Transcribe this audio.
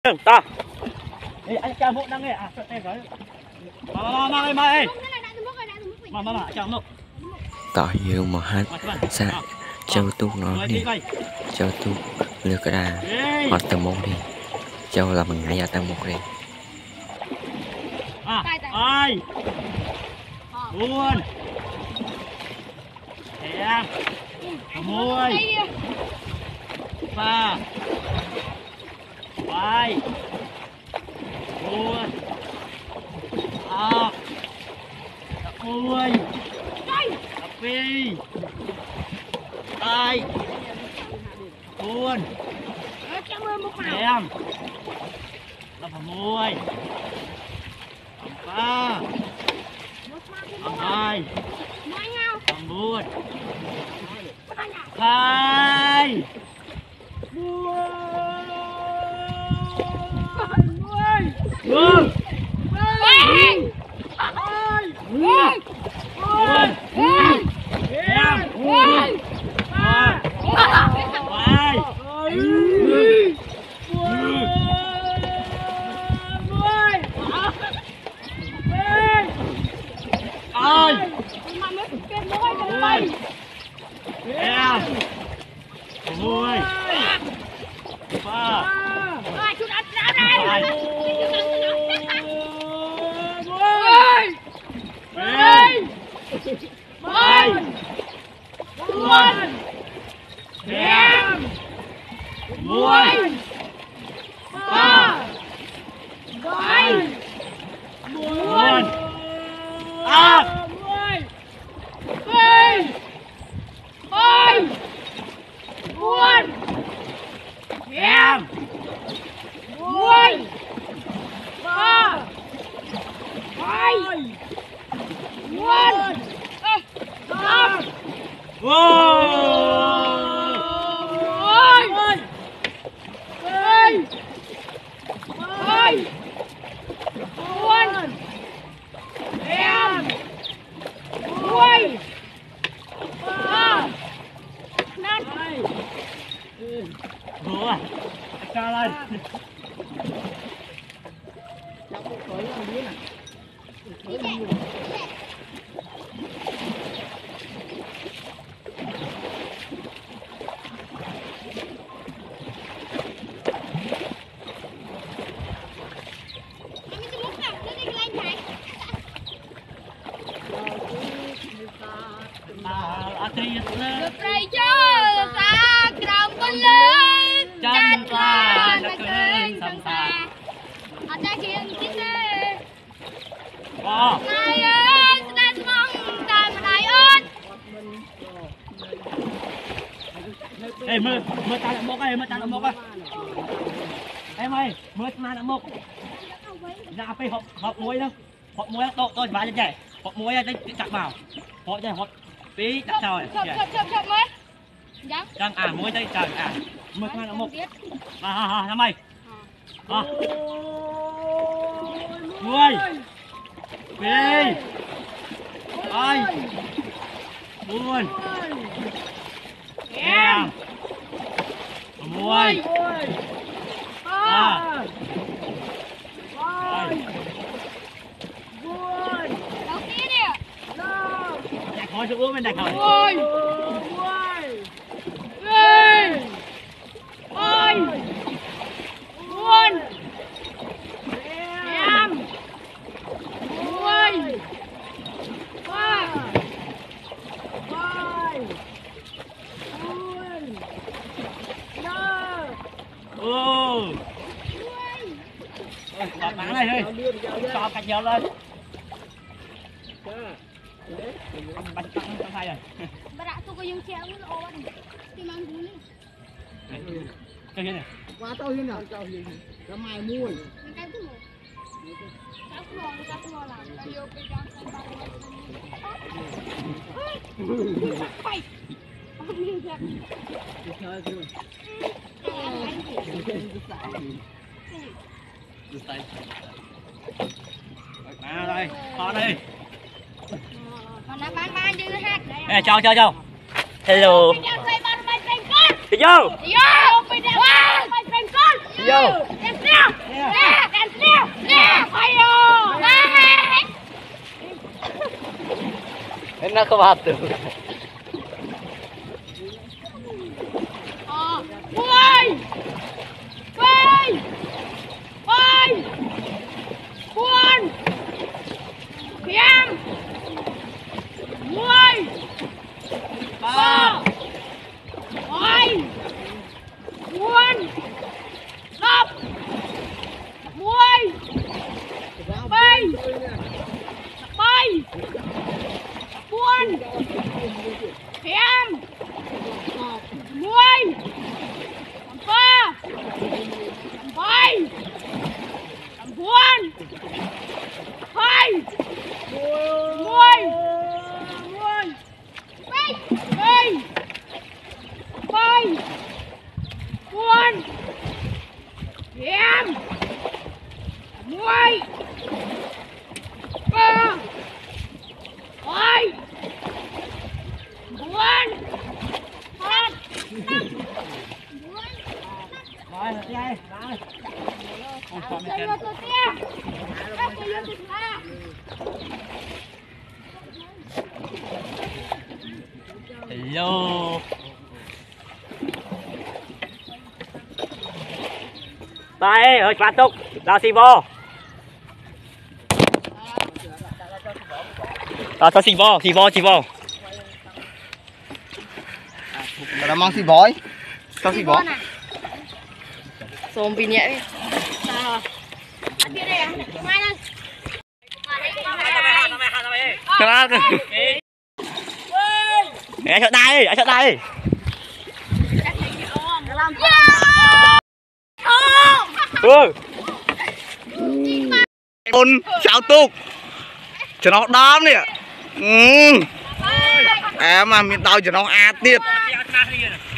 Ta. Ê, anh chào mộ đang nghe à? Sợ tay cái. Mà chào mộ. Tỏ yêu mà hát xa châu tu nó đi châu tu lừa cái đà hoặc tầm mông đi châu là bằng ngày tầm mông đi ai buồn em môi ba vai buồn môi phi tay buồn em là môi ba hai buồn hai Ê, mưa ta lại mốc ơi, mưa ta lại mốc ơi. Em ơi, mưa ta lại mốc. Dạ phải hộp muối đâu. Hộp muối độ tôi bán cho trẻ. Hộp muối đây chặt vào. Hộp đây hộp tí đặt sau này. Chậm mới. Đang muối đây trời mưa ta lại mốc. Làm mày. Muối. Đi. Ơi. Buồn. Em. Muối. Đầu tiên nè. Đặt thôi cho uống bên đặt thôi. Ôi. Ôi. Buồn. Em. Muối. Ba. Bật bán này thôi, cho cạch dầu lên. Bật tăng trong tay rồi. Bà đã tôi có dùng treo nó ổn. Tìm ăn vui. Cái này. Quá tao hiên nào, tao hiên. Cái mày mua. Cái thứ một. Các lo làm. Tao vô cái trang cái bao. Phải. Không được. Chơi rồi. À đây, họ đây. Còn nó bán như hát đấy. Ê, chào. Hello. Đi vô. Đi vô. Đi vô. Enak ke batu. Quay! Quay! Quay! Buồn! Kiếm! Muôi! Ba! Quay! Buồn! Đập! Muôi! Bay! Bay! Buồn! Kiếm! Muôi! Ba! Bay! Buồn! Bay! Muôi! Muôi! Bay! Bay! Bay! Buồn! Kiếm! Muôi! Ba! Bay! Buồn! Hết! Rồi, đi đây. Không sợ mày kèm. Hello. Đây, ơi bạn tục, là xì bò. Cho xì bò. Là mang xì bói. Cho xì bó. Xôm vì nhẹ đi. Ăn kia đây à? Mai đây. Anh chọn đây, Ôn cháo tục. Cho nó đám nè. Em mà miền tàu cho nó tiệt.